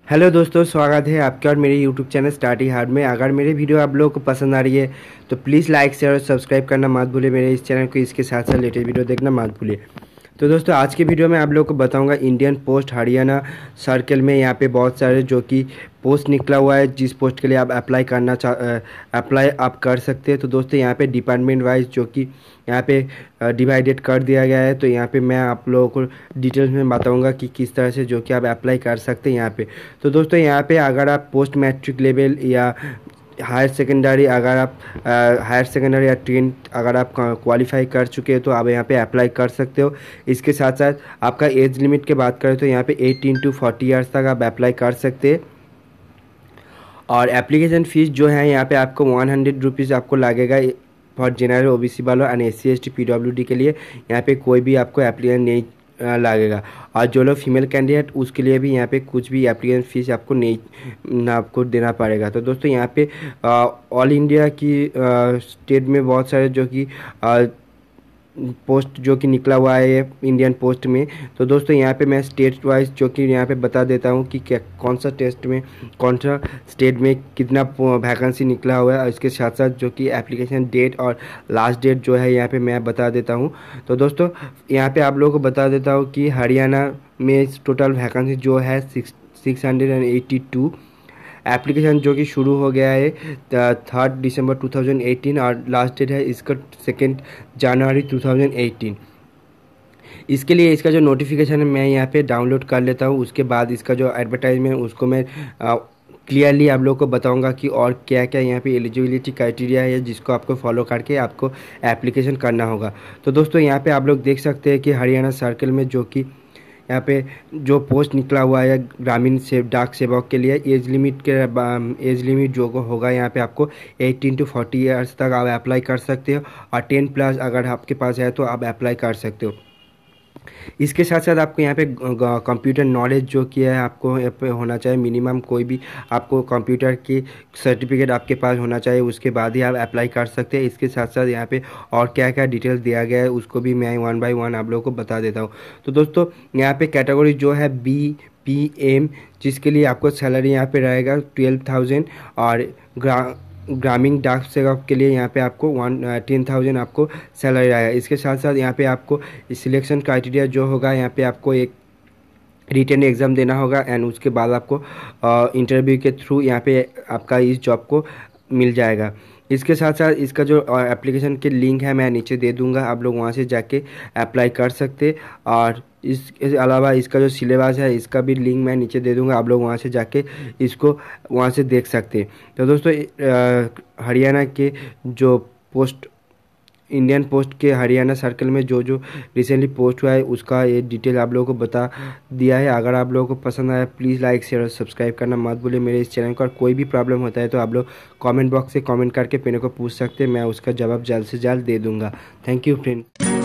Hello दोस्तों, स्वागत है आपका और मेरे यूट्यूब चैनल स्टडी हार्ड में। अगर मेरे वीडियो आप लोगों को पसंद आ रही है तो प्लीज़ लाइक शेयर और सब्सक्राइब करना मत भूलिए मेरे इस चैनल को। इसके साथ साथ लेटेस्ट वीडियो देखना मत भूलिए। तो दोस्तों, आज के वीडियो में आप लोगों को बताऊंगा इंडियन पोस्ट हरियाणा सर्कल में यहाँ पे बहुत सारे जो कि पोस्ट निकला हुआ है, जिस पोस्ट के लिए आप अप्लाई आप कर सकते हैं। तो दोस्तों, यहाँ पे डिपार्टमेंट वाइज जो कि यहाँ पे डिवाइडेड कर दिया गया है। तो यहाँ पे मैं आप लोगों को डिटेल्स में बताऊंगा कि किस तरह से जो कि आप अप्लाई कर सकते हैं यहाँ पे। तो दोस्तों, यहाँ पे अगर आप पोस्ट मैट्रिक लेवल या हायर सेकेंडरी, अगर आप हायर सेकेंडरी या 10th अगर आप क्वालिफाई कर चुके हैं तो आप यहाँ पे अप्लाई कर सकते हो। इसके साथ साथ आपका एज लिमिट की बात करें तो यहाँ पे 18 to 40 ईयर्स तक आप अप्लाई कर सकते हैं। और एप्लीकेशन फ़ीस जो है यहाँ पे आपको 100 रुपीज़ आपको लगेगा फॉर जनरल ओबीसी वालों एंड SC ST PWD के लिए। यहाँ पे कोई भी आपको एप्लीकेशन नहीं लगेगा। और जो लोग फीमेल कैंडिडेट उसके लिए भी यहाँ पे कुछ भी एप्लीकेशन फ़ीस आपको नहीं ना आपको देना पड़ेगा। तो दोस्तों, यहाँ पे ऑल इंडिया की स्टेट में बहुत सारे जो कि पोस्ट जो कि निकला हुआ है इंडियन पोस्ट में। तो दोस्तों, यहाँ पे मैं स्टेट वाइज जो कि यहाँ पे बता देता हूँ कि क्या कौन सा टेस्ट में कौन सा स्टेट में कितना वैकेंसी निकला हुआ है। और इसके साथ साथ जो कि एप्लीकेशन डेट और लास्ट डेट जो है यहाँ पे मैं बता देता हूँ। तो दोस्तों, यहाँ पे आप लोगों को बता देता हूँ कि हरियाणा में टोटल वैकेंसी जो है 682 एप्लीकेशन जो कि शुरू हो गया है 3 दिसंबर 2018 और लास्ट डेट है इसका 2 जनवरी 2018। इसके लिए इसका जो नोटिफिकेशन है मैं यहाँ पे डाउनलोड कर लेता हूँ। उसके बाद इसका जो एडवर्टाइजमेंट उसको मैं क्लियरली आप लोगों को बताऊंगा कि और क्या क्या यहाँ पे एलिजिबिलिटी क्राइटेरिया है जिसको आपको फॉलो करके आपको एप्लीकेशन करना होगा। तो दोस्तों, यहाँ पे आप लोग देख सकते हैं कि हरियाणा सर्कल में जो कि यहाँ पे जो पोस्ट निकला हुआ है ग्रामीण से डाक सेवक के लिए, एज लिमिट जो होगा यहाँ पे आपको 18 to 40 ईयर्स तक आप अप्लाई कर सकते हो। और 10+ अगर आपके पास है तो आप अप्लाई कर सकते हो। इसके साथ साथ आपको यहाँ पे कंप्यूटर नॉलेज जो किया है आपको यहाँ पे होना चाहिए मिनिमम। कोई भी आपको कंप्यूटर की सर्टिफिकेट आपके पास होना चाहिए, उसके बाद ही आप अप्लाई कर सकते हैं। इसके साथ साथ यहाँ पे और क्या क्या डिटेल्स दिया गया है उसको भी मैं 1 by 1 आप लोगों को बता देता हूँ। तो दोस्तों, यहाँ पे कैटेगरी जो है BPM, जिसके लिए आपको सैलरी यहाँ पे रहेगा 12,000। और ग्रामीण डाक सेवक के लिए यहाँ पे आपको 10,000 आपको सैलरी आएगा। इसके साथ साथ यहाँ पे आपको सिलेक्शन क्राइटेरिया जो होगा यहाँ पे आपको एक रिटन एग्ज़ाम देना होगा एंड उसके बाद आपको इंटरव्यू के थ्रू यहाँ पे आपका इस जॉब को मिल जाएगा। इसके साथ साथ इसका जो एप्लीकेशन के लिंक है मैं नीचे दे दूंगा, आप लोग वहाँ से जाके अप्लाई कर सकते। और इसके अलावा इसका जो सिलेबस है इसका भी लिंक मैं नीचे दे दूंगा, आप लोग वहाँ से जाके इसको वहाँ से देख सकते। तो दोस्तों, हरियाणा के जो पोस्ट इंडियन पोस्ट के हरियाणा सर्कल में जो जो रिसेंटली पोस्ट हुआ है उसका ये डिटेल आप लोगों को बता दिया है। अगर आप लोगों को पसंद आया प्लीज़ लाइक शेयर और सब्सक्राइब करना मत भूलिए मेरे इस चैनल को। और कोई भी प्रॉब्लम होता है तो आप लोग कमेंट बॉक्स से कमेंट करके मेरे को पूछ सकते हैं, मैं उसका जवाब जल्द से जल्द दे दूँगा। Thank you friend.